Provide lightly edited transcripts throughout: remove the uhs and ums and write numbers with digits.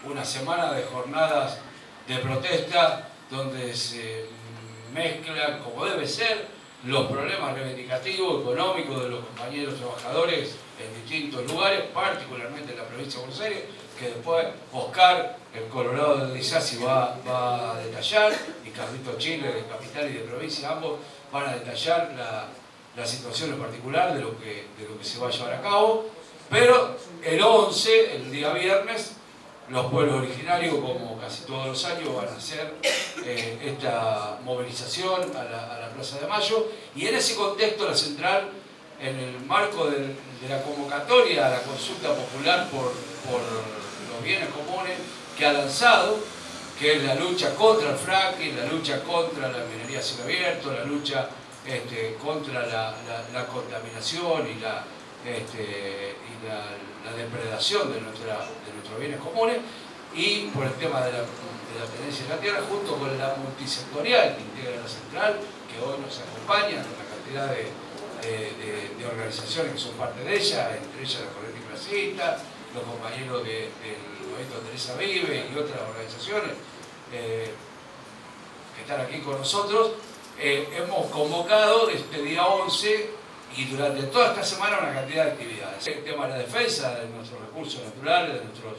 una semana de jornadas de protesta donde se mezclan, como debe ser, los problemas reivindicativos, económicos de los compañeros trabajadores en distintos lugares, particularmente en la provincia de Buenos Aires, que después Oscar, el Colorado de Isasi, va a detallar, y Carlito Chile, de capital y de provincia, ambos van a detallar la situación en particular de lo que se va a llevar a cabo. Pero el 11, el día viernes, los pueblos originarios, como casi todos los años, van a hacer esta movilización a la Plaza de Mayo, y en ese contexto la Central, en el marco de la convocatoria a la consulta popular por los bienes comunes que ha lanzado, que es la lucha contra el fracking, la lucha contra la minería a cielo abierto, la lucha contra la contaminación y la depredación de nuestros bienes comunes, y por el tema de la tenencia de la tierra, junto con la multisectorial que integra la Central, que hoy nos acompaña, con la cantidad de organizaciones que son parte de ella, entre ellas la Corriente Clasista, los compañeros del movimiento Teresa Vive y otras organizaciones que están aquí con nosotros. Hemos convocado este día 11 y durante toda esta semana una cantidad de actividades. El tema de la defensa de nuestros recursos naturales, de nuestros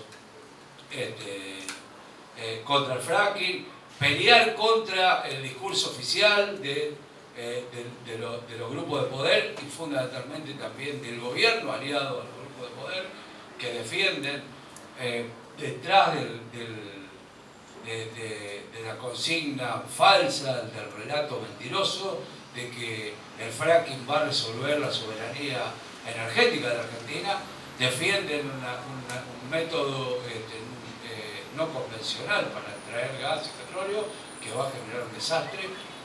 contra el fracking, pelear contra el discurso oficial de los grupos de poder y fundamentalmente también del gobierno aliado a los grupos de poder que defienden detrás de la consigna falsa, del relato mentiroso de que el fracking va a resolver la soberanía energética de la Argentina, defienden un método no convencional para extraer gas y petróleo que va a generar un desastre.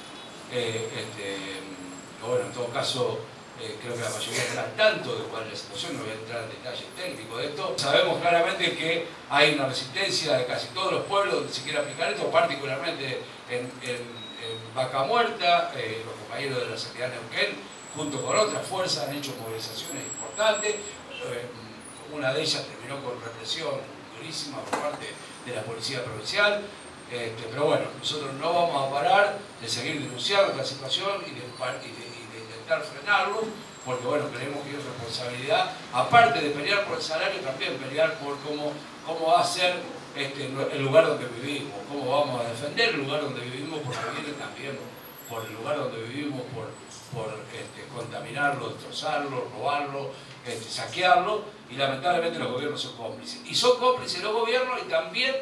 Bueno, en todo caso, creo que la mayoría está al tanto de cuál es la situación, no voy a entrar en detalles técnicos de esto. Sabemos claramente que hay una resistencia de casi todos los pueblos donde se quiere aplicar esto, particularmente en Vaca Muerta. Los compañeros de la Sanidad de Neuquén, junto con otras fuerzas, han hecho movilizaciones importantes. Una de ellas terminó con represión durísima por parte de la Policía Provincial. Pero bueno, nosotros no vamos a parar de seguir denunciando esta situación y de intentar frenarlo, porque bueno, creemos que es responsabilidad, aparte de pelear por el salario, también pelear por cómo va a ser el lugar donde vivimos, cómo vamos a defender el lugar donde vivimos, porque viene también por el lugar donde vivimos, por contaminarlo, destrozarlo, robarlo, saquearlo, y lamentablemente los gobiernos son cómplices. Y son cómplices los gobiernos y también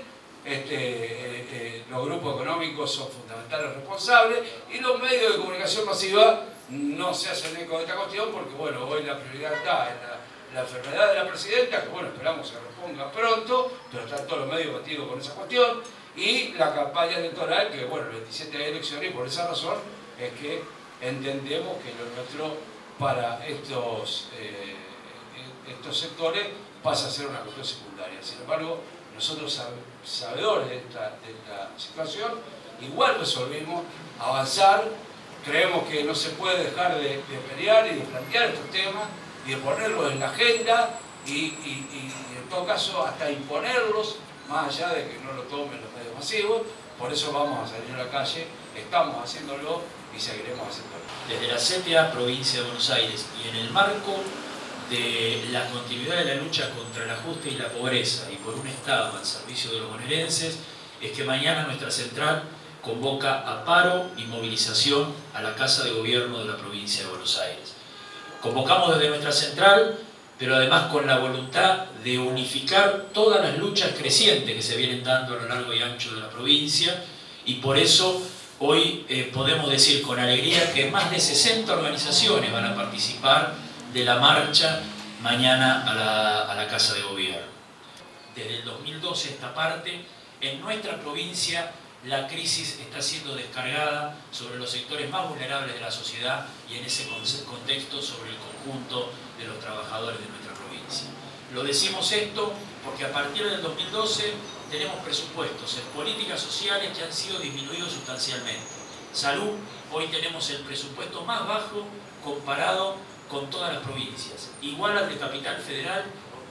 los grupos económicos son fundamentales responsables, y los medios de comunicación masiva no se hacen eco de esta cuestión porque bueno, hoy la prioridad está en la enfermedad de la presidenta, que bueno, esperamos se reponga pronto, pero están todos los medios metidos con esa cuestión, y la campaña electoral, que bueno, el 27 hay elecciones, y por esa razón es que entendemos que lo nuestro para estos sectores pasa a ser una cuestión secundaria. Sin embargo, nosotros sabedores de esta situación, igual resolvimos avanzar. Creemos que no se puede dejar de pelear y de plantear estos temas y de ponerlos en la agenda y en todo caso hasta imponerlos, más allá de que no lo tomen los medios masivos. Por eso vamos a salir a la calle, estamos haciéndolo y seguiremos haciéndolo. Desde la CTA Provincia de Buenos Aires y en el marco de la continuidad de la lucha contra el ajuste y la pobreza y por un Estado al servicio de los bonaerenses, es que mañana nuestra central convoca a paro y movilización a la Casa de Gobierno de la provincia de Buenos Aires. Convocamos desde nuestra central, pero además con la voluntad de unificar todas las luchas crecientes que se vienen dando a lo largo y ancho de la provincia, y por eso hoy podemos decir con alegría que más de 60 organizaciones van a participar de la marcha mañana a la Casa de Gobierno. Desde el 2012 esta parte, en nuestra provincia la crisis está siendo descargada sobre los sectores más vulnerables de la sociedad y en ese contexto sobre el conjunto de los trabajadores de nuestra provincia. Lo decimos esto porque a partir del 2012 tenemos presupuestos en políticas sociales que han sido disminuidos sustancialmente. Salud, hoy tenemos el presupuesto más bajo comparado con todas las provincias, igual al de Capital Federal,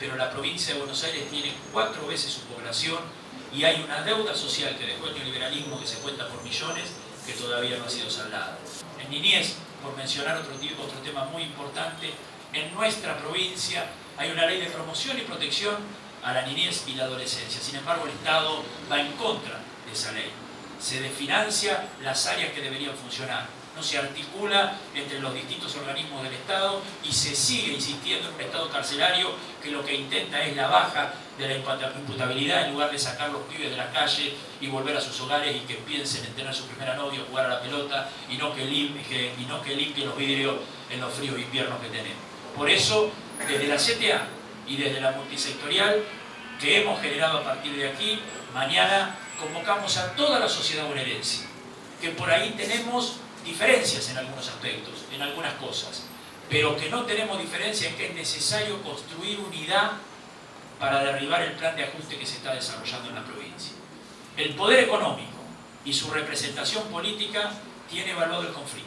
pero la provincia de Buenos Aires tiene 4 veces su población y hay una deuda social que dejó el neoliberalismo que se cuenta por millones que todavía no ha sido saldada. En niñez, por mencionar otro tema muy importante, en nuestra provincia hay una ley de promoción y protección a la niñez y la adolescencia. Sin embargo, el Estado va en contra de esa ley. Se desfinancia las áreas que deberían funcionar. No se articula entre los distintos organismos del Estado y se sigue insistiendo en un Estado carcelario que lo que intenta es la baja de la imputabilidad en lugar de sacar los pibes de la calle y volver a sus hogares y que piensen en tener su primera novia, jugar a la pelota y no que limpien los vidrios en los fríos inviernos que tenemos. Por eso, desde la CTA y desde la multisectorial que hemos generado a partir de aquí, mañana convocamos a toda la sociedad bonaerense, que por ahí tenemos diferencias en algunos aspectos, en algunas cosas, pero que no tenemos diferencia en que es necesario construir unidad para derribar el plan de ajuste que se está desarrollando en la provincia. El poder económico y su representación política tiene evaluado el conflicto,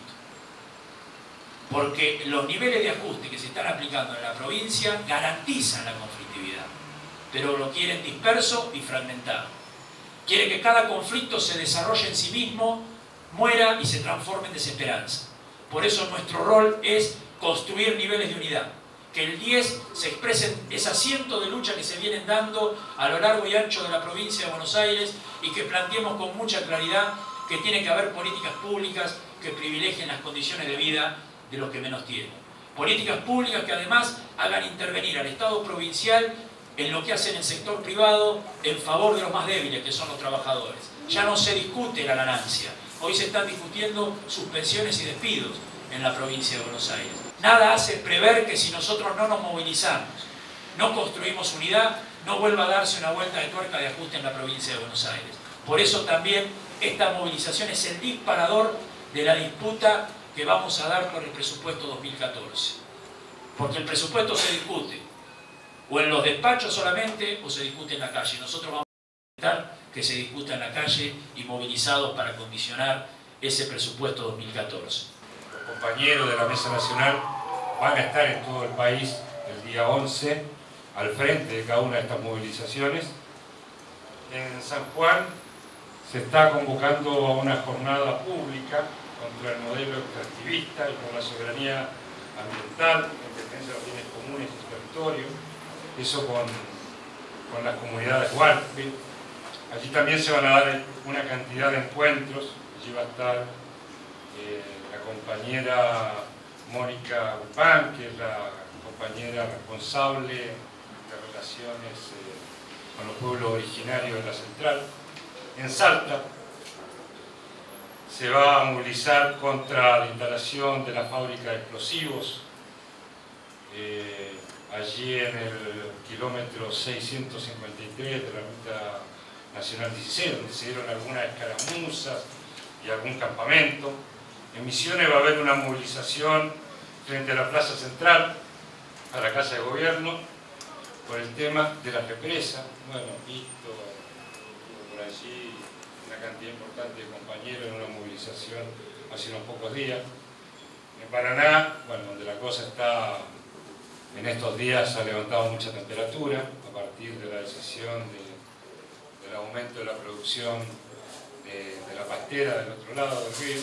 porque los niveles de ajuste que se están aplicando en la provincia garantizan la conflictividad, pero lo quieren disperso y fragmentado. Quiere que cada conflicto se desarrolle en sí mismo, muera y se transforme en desesperanza. Por eso nuestro rol es construir niveles de unidad, que el 10 se expresen esas cientos de luchas que se vienen dando a lo largo y ancho de la provincia de Buenos Aires y que planteemos con mucha claridad que tiene que haber políticas públicas que privilegien las condiciones de vida de los que menos tienen. Políticas públicas que además hagan intervenir al Estado provincial en lo que hace en el sector privado en favor de los más débiles, que son los trabajadores. Ya no se discute la ganancia. Hoy se están discutiendo suspensiones y despidos en la provincia de Buenos Aires. Nada hace prever que si nosotros no nos movilizamos, no construimos unidad, no vuelva a darse una vuelta de tuerca de ajuste en la provincia de Buenos Aires. Por eso también esta movilización es el disparador de la disputa que vamos a dar por el presupuesto 2014. Porque el presupuesto se discute o en los despachos solamente o se discute en la calle. Nosotros vamos a intentar que se discuta en la calle y movilizados para condicionar ese presupuesto 2014. Los compañeros de la Mesa Nacional van a estar en todo el país el día 11 al frente de cada una de estas movilizaciones. En San Juan se está convocando a una jornada pública contra el modelo extractivista y por la soberanía ambiental, en defensa de los bienes comunes y su territorio, eso con las comunidades Huarpe. Allí también se van a dar una cantidad de encuentros. Allí va a estar la compañera Mónica Gupán, que es la compañera responsable de relaciones con los pueblos originarios de la Central. En Salta se va a movilizar contra la instalación de la fábrica de explosivos allí en el kilómetro 653 de la ruta nacional 16, donde se dieron algunas escaramuzas y algún campamento. En Misiones va a haber una movilización frente a la Plaza Central, a la Casa de Gobierno, por el tema de la represa. Bueno, visto por allí una cantidad importante de compañeros en una movilización hace unos pocos días. En Paraná, bueno, donde la cosa está, en estos días ha levantado mucha temperatura a partir de la decisión del aumento de la producción de la pastera del otro lado del río.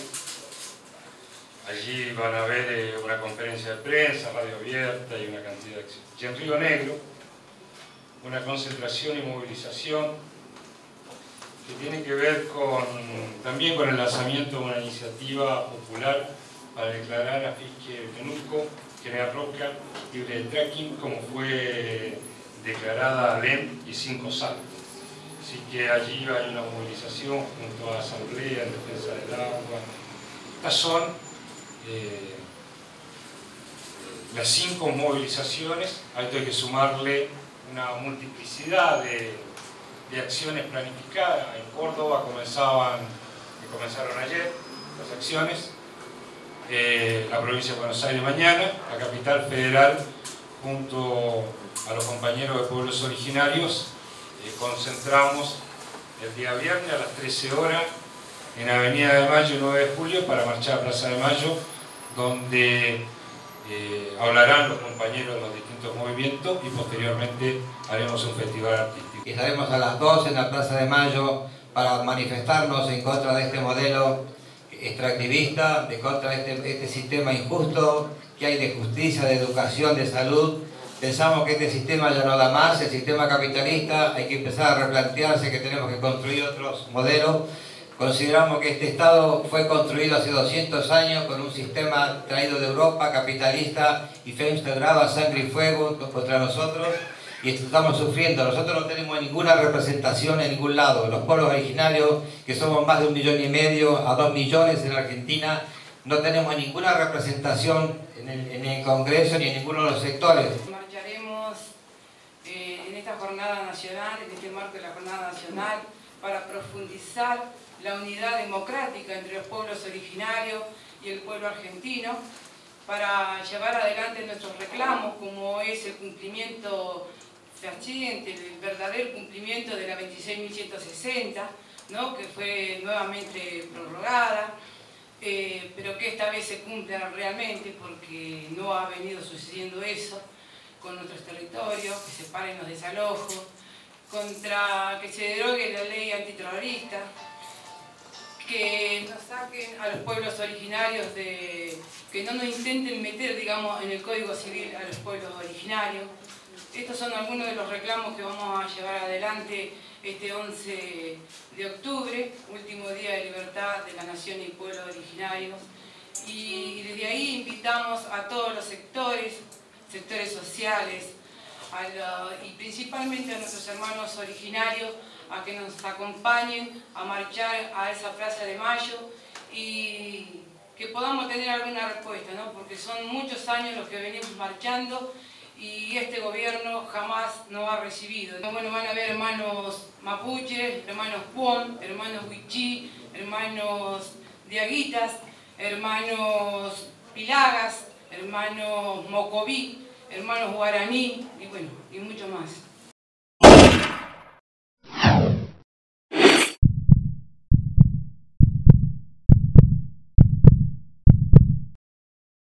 Allí van a haber una conferencia de prensa, radio abierta y una cantidad de acciones. Y en Río Negro, una concentración y movilización que tiene que ver también con el lanzamiento de una iniciativa popular para declarar a Fisque Temuco, General Roca, libre de tracking, como fue declarada LEM y 5 Saltos. Así que allí hay una movilización junto a la Asamblea en defensa del agua. Estas son las 5 movilizaciones. A esto hay que sumarle una multiplicidad de acciones planificadas. En Córdoba comenzaron ayer las acciones. La provincia de Buenos Aires mañana, la capital federal, junto a los compañeros de pueblos originarios, concentramos el día viernes a las 13 horas en Avenida de Mayo y 9 de Julio para marchar a Plaza de Mayo, donde hablarán los compañeros de los distintos movimientos y posteriormente haremos un festival artístico. Y estaremos a las 12 en la Plaza de Mayo para manifestarnos en contra de este modelo extractivista, de contra de este sistema injusto que hay de justicia, de educación, de salud. Pensamos que este sistema ya no da más, el sistema capitalista, hay que empezar a replantearse que tenemos que construir otros modelos. Consideramos que este Estado fue construido hace 200 años con un sistema traído de Europa, capitalista, y fue instaurado a sangre y fuego contra nosotros, y estamos sufriendo. Nosotros no tenemos ninguna representación en ningún lado. Los pueblos originarios, que somos más de 1,5 millones a 2 millones en la Argentina, no tenemos ninguna representación en el Congreso ni en ninguno de los sectores. Marcharemos en esta jornada nacional, en este marco de la jornada nacional, para profundizar la unidad democrática entre los pueblos originarios y el pueblo argentino, para llevar adelante nuestros reclamos, como es el cumplimiento fehaciente, el verdadero cumplimiento de la 26.160, ¿no?, que fue nuevamente prorrogada, pero que esta vez se cumpla realmente, porque no ha venido sucediendo eso con nuestros territorios, que se paren los desalojos, contra que se derogue la ley antiterrorista, que nos saquen a los pueblos originarios que no nos intenten meter, digamos, en el Código Civil a los pueblos originarios. Estos son algunos de los reclamos que vamos a llevar adelante este 11 de octubre, último día de libertad de la nación y pueblos originarios. Y desde ahí invitamos a todos los sectores sociales, y principalmente a nuestros hermanos originarios, a que nos acompañen a marchar a esa Plaza de Mayo y que podamos tener alguna respuesta, ¿no?, porque son muchos años los que venimos marchando y este gobierno jamás nos ha recibido. Bueno, van a haber hermanos mapuches, hermanos puón, hermanos huichí, hermanos diaguitas, hermanos pilagas, hermanos mocoví, hermanos guaraní y bueno, y mucho más.